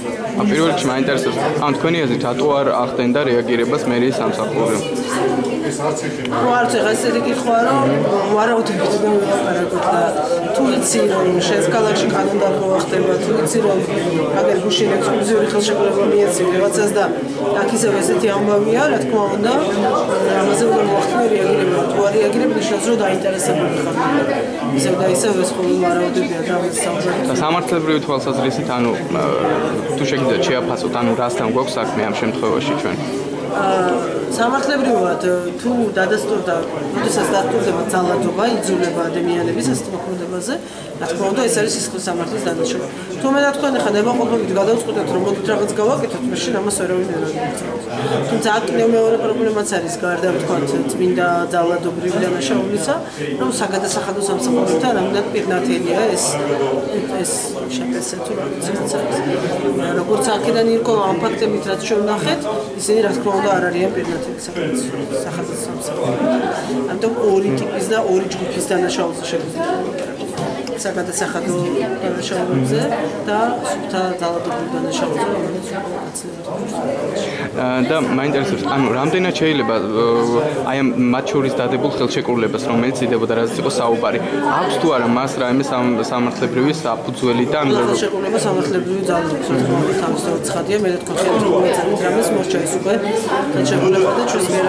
პირველ რიგში მაინტერესებს, ან თქვენი აზრით რატო არ ახდენდა რეაგირებას მერიის სამსახური? არც ეხლა ესე გითხვა რომ ვარაუდებით დავიყარაკოთ და თუ იცი რომ შესკალაში კანონდარღვა ხდება, თუ იცი რომ აგერ გუშინ ექსკლუზიური ხელშეკრულება მიეცი რაღაცას და აქ ისევ ესეთი ამბავია, რა თქმა უნდა, ამაზე უნდა მოახდინო რეაგირება. თუ არ რეაგირებდა, შეიძლება რომ დაინტერესებული ხარ. ისევ და ისევ ეს ხოლმე ვარაუდებია და ამის სამზადისო. სამართლებრივი თვალსაზრისით, ანუ თუ შეგიძლიათ შეაფასოთ, ანუ რასთან გვაქვს საქმე ამ შემთხვევაში ჩვენ? სამართლებრივად თუ დადასტურდა, როდესაც დადასტურდება ძალადობა, იძულება ადამიანების ასეთმოქმედებაზე, რა თქმა უნდა, ეს არის სისხლის სამართლის დანაშაული. თუ მე თქვენ ახლა ნებაყოფლობით გადავწყვეტეთ, რომ მოდით რაღაც გავაკეთოთ, მაშინ ამას ვერავინ არ აღიძრავს. თუმცა აქ მეორე პრობლემაც არის გარდა ვთქვათ წმინდა ძალადობრივი დანაშაულისა, რომ საგადასახადო სამსახურებთან რამდენად პირნათელია ეს შეფასება თუ რაღაც არის. როგორც აქედან იყო ამ ფაქტებით რაც ჩვენ ვნახეთ, ისინი რა თქმა უნდა არ არიან პირნათელი სახადო სამსახური. ამიტომ ორი ტიპის და ორი ჯგუფის დანაშაულზე შეგვიძლია საგადასახადო დანაშაულებზე და სუფთა ძალადობრივ დანაშაულზე, რომელიც აცილებით. და მაინტერესებს, ანუ რამდენად შეიძლება აი ამ მათ შორის დადებულ ხელშეკრულებას, რომელიც იდეოდა რაც იყო საუბარი, აქვს თუ არა მას რაიმე სამართლებრივი საფუძველი და ხელშეკრულება სამართლებრივი ძალადობის თქმა თავისთავად ცხადია, მე თქვა ხელშეკრულებაზე რამეს მოსჩა ის უკვე ხელშეკრულება და ჩვენს მიერ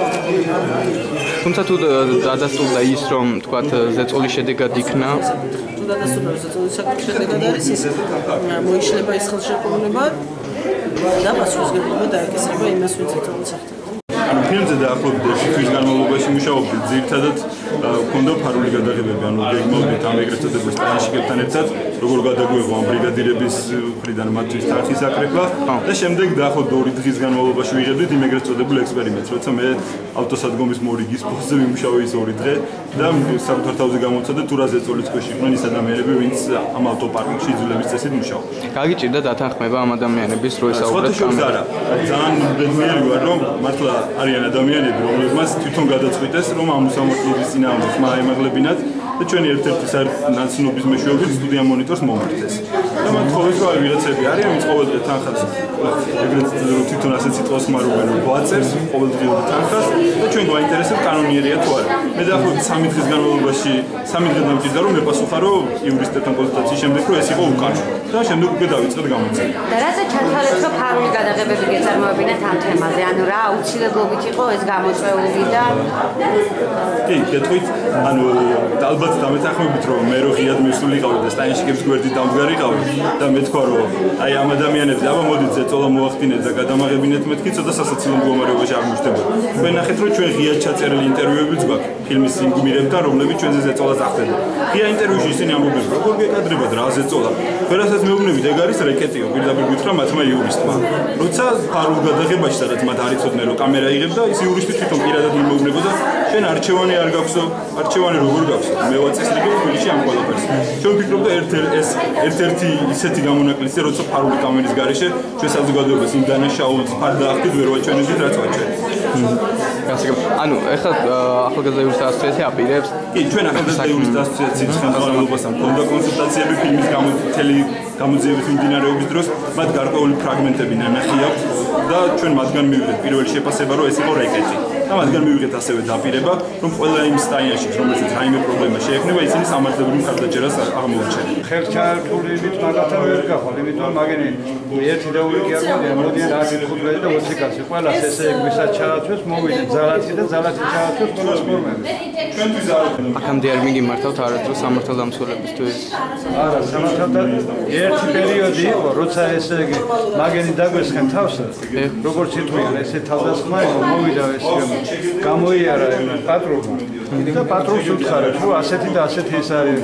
თუმცა თუ დადასტურდა ის, რომ თქვათ ზეწოლის შედეგად იქნა თუ დადასტურდა ზეწოლის შედეგად არის ის მოიშლება ის ხელშეკრულება და პასუხისმგებლობა დაეკისრება იმას, ვინც ზეწოლას ახდენს. ფილმზე დაახლოებით 1 თვის განმავლობაში მუშაობდი, ძირითადად მქონდა ფარული გადაღებები, ანუ გეგმავდით ამ ეგრეთ წოდებულ სტაჟიკებთან ერთად, როგორ გადაგვეღო ამ ბრიგადირების მხრიდან მათთვის თანხის აკრეფვა და შემდეგ დაახლოებით 2 დღის განმავლობაში ვიღებდით იმ ეგრეთ წოდებულ ექსპერიმენტს, როცა მე ავტოსადგომის მორიგის პოსტზე ვიმუშავე ის 2 დღე და საკუთარ თავზე გამოცადე თუ რა ზეწოლის ქვეშ იყვნენ ის ადამიანები, ვინც ამ ავტოპარკში იძულების წესით მუშაობდნენ. გაგიჭირდა დათანხმება ამ ადამიანების რო ესაუბრეთ კამერაზე? ძალიან ბედნიერი ვარ, რომ მართლა არიან ადამიანები, რომლებმაც თვითონ გადაწყვიტეს, რომ ამ უსამართლობის წინააღმდეგ მაემაღლებინათ და ჩვენი ერთ-ერთი ნაცნობის მეშვეობით სტუდია მონიტორს მომართეს. და მათ ყოველთვის ვიღაცები არიან, ვინც ყოველდღე თანხას ეგრეთ თვითონ ასეთ სიტყვას ხმარობენ, რომ გვაწერს ყოველდღიური თანხას და ჩვენ გვაინტერესებს კანონიერია თუ არა. მე დაახლოებით 3 დღის განმავლობაში 3 დღე დამჭირდა, რომ მეპასუხა, რომ იურისტებთან კონსულტაციის შემდეგ, რომ ეს იყო უკანონო. და შემდეგ უკვე დავიწყეთ გამოცემა. და რასაც ჩათვალეთ, რომ ფარული გადაღებები გეწარმოებინათ ამ თემაზე, ანუ რა აუცილებლობით იყო ეს გამოწვეული და კი, გეტყვით, ანუ ალბათ დამეთანხმებით, რომ მე რო ღიად მისულიყავი და სტაინშიკების გვერდით დამდგარიყავი და მე თქვა, რომ აი ამ ადამიანებს აბა მოდით ზეწოლა მოახდინეთ და გადამაღებინეთ, მეთქი ცოტა სასაცილო მდგომარეობაში აღმოჩნდება. თქვენ ნახეთ, რომ ჩვენ ღიად ჩაწერილი ინტერვიუებიც გვაქვს ფილმის იმ გმირებთან, რომლებიც ჩვენზე ზეწოლას ახდენდნენ. ღია ინტერვიუში ისინი ამბობენ, როგორ გეკადრებათ რა ზეწოლა. ვერასაც მეუბნებით, ეგ არის რეკეტიო, პირდაპირ გითხრა მათმა იურისტმა. როცა ფარულ გადაღებაში, სადაც მათ არ იცოდნენ, რომ კამერა იღებს და ის იურისტი თვითონ პირადად იმეუბნებოდა, შენ არჩევანი არ გაქვსო, არჩევანი როგორ გაქვსო? მე ვაწესრიგებ თბილისში ამ ყველაფერს. ჩვენ ვფიქრობ და ერთ-ერთი ისეთი გამონაკლისია, როცა ფარული კამერის გარეშე ჩვენ საზოგადოებას იმ დანაშაულს ფარ დაახდით, ვერ ვაჩვენებდით, რაც ვაჩვენეთ. ანუ ეხლა ახალგაზრდა იურისტთა ასოციაცია აპირებს? კი, ჩვენ ახალგაზრდა იურისტთა ასოციაციის ხელმძღვანელობასთან მქონდა კონსულტაციები ფილმის გამოძიების მიმდინარეობის დროს, მათ გარკვეული ფრაგმენტები ნანახი აქვს და ჩვენ მათგან მივიღეთ პირველი შეფასება, რომ ეს იყო რეკეტი. და მათგან მივიღეთ ასევე დაპირება, რომ ყველა იმ სტაიაში, რომელსაც რაიმე პრობლემა შეექმნება, ისინი სამართლებრივ მხარდაჭერას აღმოაჩენენ. ხელჩართულებით მაგათა ვერ გახვალ, იმიტომ მაგენი ერთი და ორი კი არ მოდიან, მოდიან 105 და 20 კაცი. ყველას ესე ვისაც ჩააცვეს, მოვიდნენ ძალათი და ძალათი ჩააცვეს ყველა სპორმები. ჩვენთვის არ აქამდე არ მიგიმართავთ არასდროს სამართალდამცველებისთვის? არა, სამართალთან ერთი პერიოდი იყო, როცა ესე იგი მაგენი დაგვესხენ თავს, როგორც იტყვიან, ესე თავდასხმა იყო, მოვიდა ეს გამოიარა პატრონმა. და პატრონს უთხარა, რომ ასეთი და ასეთი ის არის.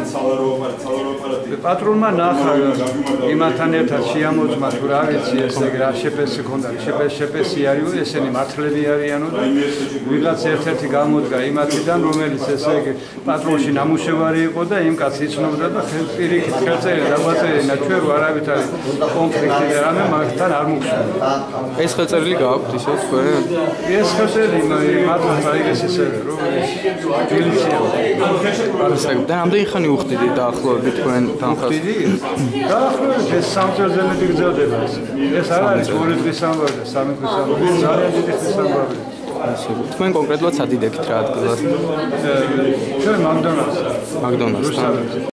პატრონმა ნახა იმათთან ერთად შეამოწმა, თუ რა ვიცი, ესე იგი რა შეფესი ქონდა, შეფესი არის, ესენი მართლები არიანო და ვიღაც ერთ-ერთი გამოდგა იმათიდან, რომელიც ესე იგი პატრონში ნამუშევარი იყო და იმ კაცს იცნობდა და პირიქით ხელწერა დაგვაწერინა ჩვენ რო არავითარი კონფლიქტი და რამე მაგთან არ მოგხსნა. ეს ხელწერილი გაქვთ ისე თქვენ? ეს ხელწერილი მართლა ის ისე რომ მილიცია. და რამდენი ხანი უხდიდით დაახლოებით თქვენ თანხას? დაახლოებით ეს 3 წელზე მეტი გრძელდება ეს. ეს არ არის 2 დღის ამბავი და 3 დღის ამბავი, ძალიან დიდი ხნის ამბავი. თქვენ კონკრეტულად სადიდექით რა ადგილას? ჩვენ მაგდონალდსში. მაგდონალდსში.